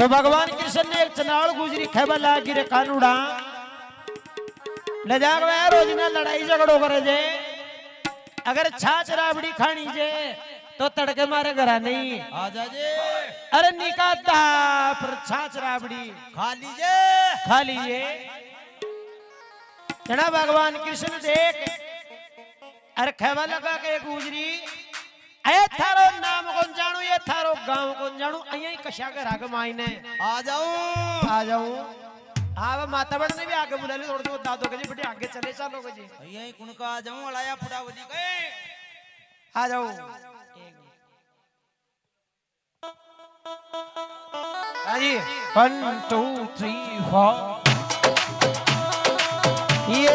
तो भगवान कृष्ण ने एक चनाल गुजरी खेबला गिरे कानूड़ा ले जाग वे रोज ना लड़ाई झगड़ो करे जे अगर छाछ राबड़ी खानी जे तो तड़के मारे घरा नहीं आ जा जे अरे निकाता पर छाछ राबड़ी खा लीजिए जना भगवान कृष्ण देख अरे खेवा लगा के गुजरी ए थारो नाम कौन जानू ये थारो गांव कौन जानू अयई कशा के राग मायने आ जाऊं आव माता बड़ ने भी आगे बुला ली थोड़ा तो दादो के जी बेटे आगे चले चलो के जी यही कुण का आ जाऊं अलाया फुटावली के आ जाओ हाजी 1 2 3 4 ये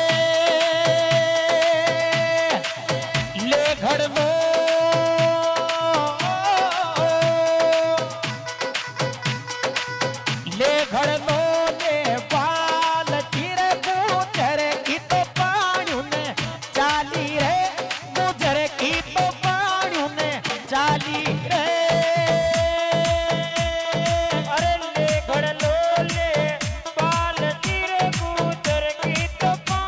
ले घर में ले घर में ले बाल चिर गुजर की तो पाणियों ने चाली रे गुजर की तो पाणियों ने चाली रे अरे ले घर लो ले बाल चिर गुजर की तो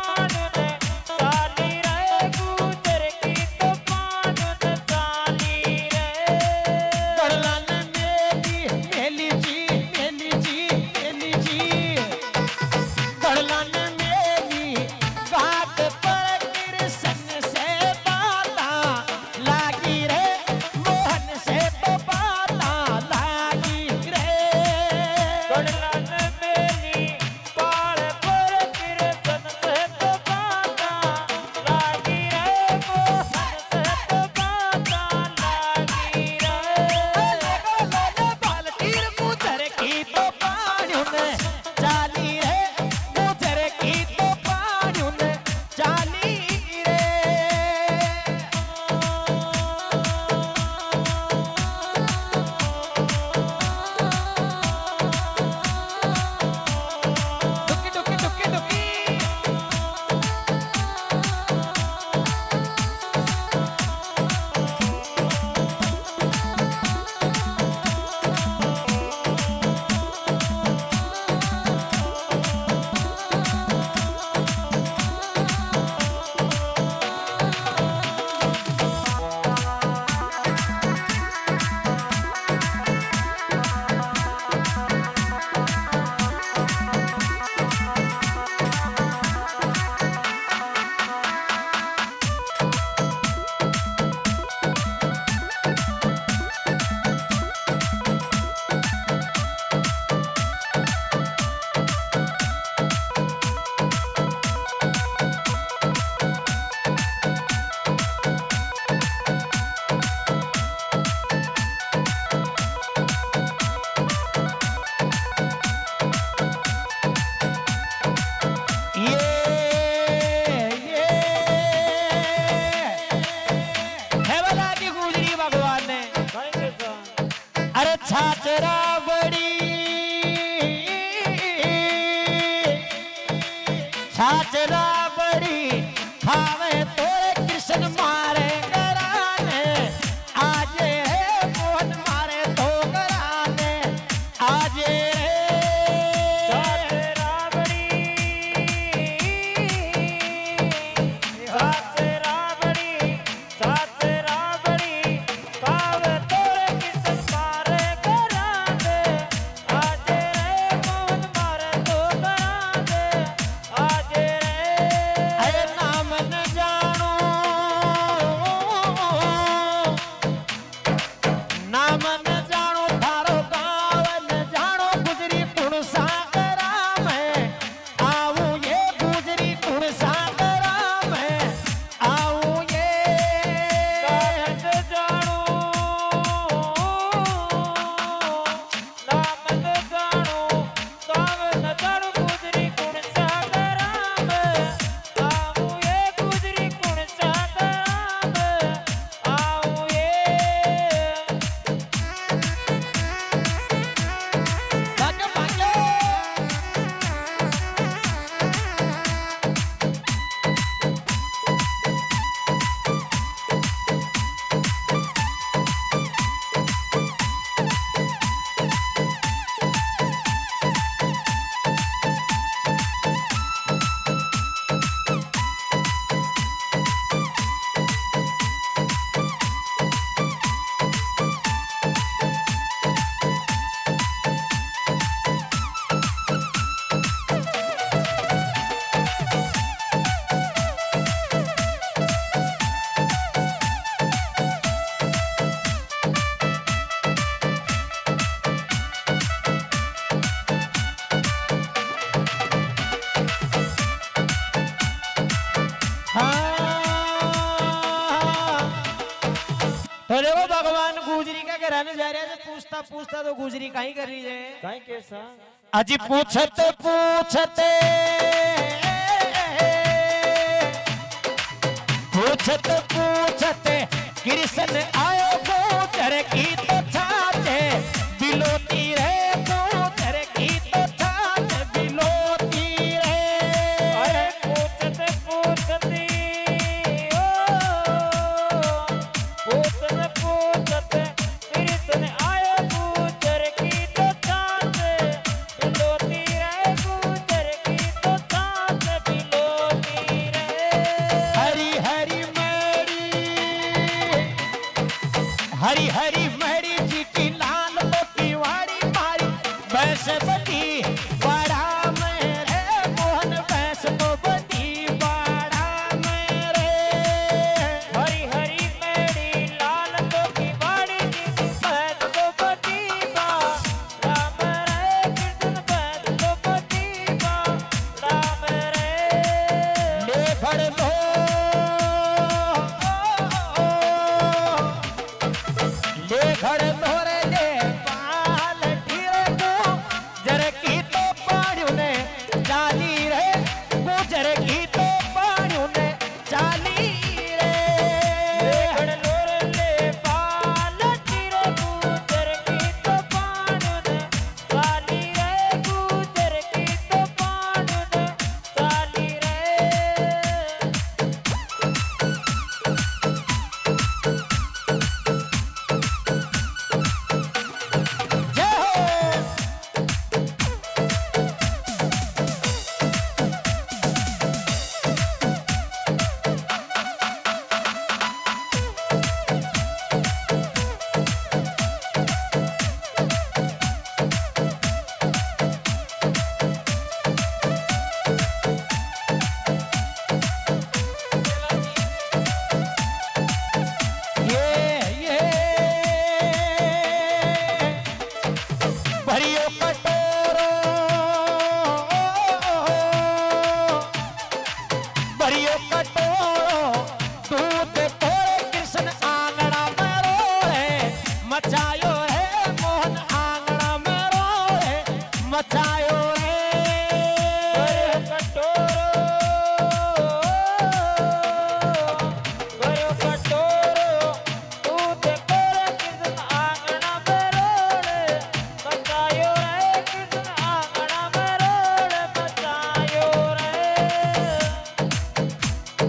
गुजरी का घराने जा रहे पूछता पूछता तो गुजरी कहीं कर रही है कहीं कैसा अजी पूछते पूछते पूछते पूछते कृष्ण आयो गोचर की तो छाते बिलोती रे गोचर की तो छाते बिलोती रे अरे पूछते पूछते पूछते पूछते कृष्ण आयो गोचर की तो छाते बिलोती रे गोचर की तो छाते बिलोती रे हरी हरी हरी हरी महरी जी की लाल मोती वाड़ी मारी बैस बती बड़ा मेरे मोहन बैस को बती बड़ा मेरे हरी हरी मेरी लाल तो की बाड़ी जी बैठ तो बतीबा राम रे कृष्ण बैठ तो बतीबा राम रे ले भर लो ले घर धोरे ले पाल ढीरे को जर की तो पाड़ू ने चाली रे गुजर की तो पाड़ू ने चाली रे लेखड़ लोर ले पाल तीरे गुजर की तो पाणुन चाली रे गुजर की तो पाणुन चाली रे जय हो ये भरियो कटोरो भरियो कटोरो दूध तोरे कृष्ण आंगना में रोए मचायो है मोहन आंगना में रोए मचायो रे गयो कटोरो दूध कोरे कृष्ण आंगना में रोड़े बचायो रे कृष्ण आंगना में रोड़े बचायो रे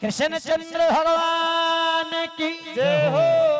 कृष्ण चंद्र भगवान की जय हो।